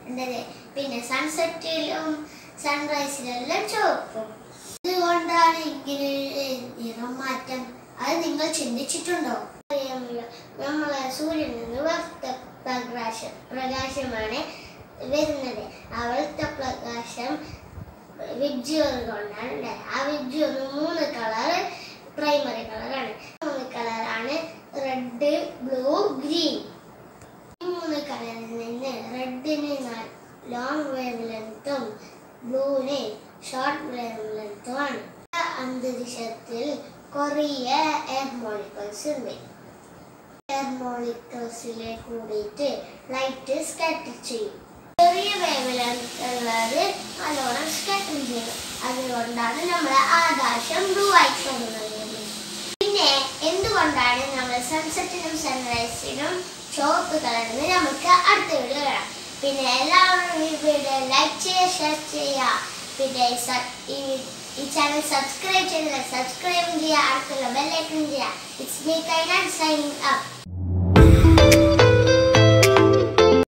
പിന്നെ സൺസെറ്റിലും സൺറൈസിലെല്ലാം ചുവപ്പും. ഇതുകൊണ്ടാണ് ഇങ്ങനെ നിറം മാറ്റം? അത് നിങ്ങൾ ചിന്തിച്ചിട്ടുണ്ടോ? നമ്മളെ സൂര്യനിൽ നിന്ന് വെളുത്ത പ്രകാശമാണ് വരുന്നത്. ആ വെളുത്ത പ്രകാശം വിഡ്ജുകൾ കൊണ്ടാണ് ഉണ്ടായത്. ആ വിഡ്ജുകൾ 3 കളർ പ്രൈമറി കളറാണ്. 3 കളറാണ് റെഡ്, ബ്ലൂ, ഗ്രീൻ. ഈ 3 കളറിൽ നിന്ന് റെഡിന് ലോങ് വേവ് ലെങ്ത്തും ബ്ലൂവിന് ഷോർട്ട് വേവ് ലെങ്ത്തുമാണ്. അന്തരീക്ഷത്തിൽ കുറേ എയർ മോളിക്യൂൾസ് ഉണ്ട്. എയർ മോളിക്യൂൾസിലെ കൂടിയിട്ട് ലൈറ്റ് സ്കാറ്റർ ചെയ്യും. ചെറിയ വേവ് ലെങ്ത് ഉള്ളത് നല്ലോണം സ്കാറ്റർ ചെയ്യും. അതുകൊണ്ടാണ് നമ്മുടെ ആകാശം ബ്ലൂ ആയി തോന്നുന്നത്. പിന്നെ എന്തുകൊണ്ടാണ് നമ്മൾ സൺസെറ്റിനും സൺറൈസിനും ചുവപ്പ് കളറിന് നമുക്ക് അടുത്ത വീഡിയോ കാണാം. പിന്നെ എല്ലാവരും ഈ വീഡിയോ ലൈക്ക് ചെയ്യുക, ഷെയർ ചെയ്യുക. പിന്നെ ഈ ചാനൽ സബ്സ്ക്രൈബ് ചെയ്യുക, സബ്സ്ക്രൈബ് ചെയ്യുക, അടുത്തുള്ള ബെൽ ഐക്കൺ ചെയ്യുക. ഇറ്റ്സ് മീ കൈനാൻ സൈനിങ് അപ്പ്.